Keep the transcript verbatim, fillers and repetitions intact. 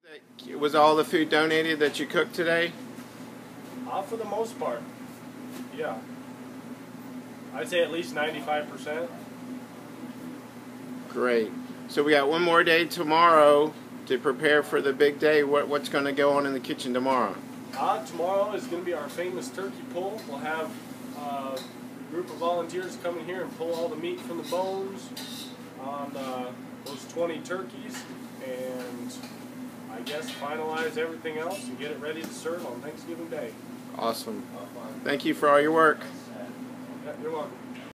Was all the food donated that you cooked today? Uh, for the most part, yeah. I'd say at least ninety-five percent. Great. So we got one more day tomorrow to prepare for the big day. What, what's going to go on in the kitchen tomorrow? Uh, tomorrow is going to be our famous turkey pull. We'll have uh, a group of volunteers come in here and pull all the meat from the bones on uh, those twenty turkeys, and I guess finalize everything else and get it ready to serve on Thanksgiving Day. Awesome. Thank you for all your work. Yeah, you're welcome.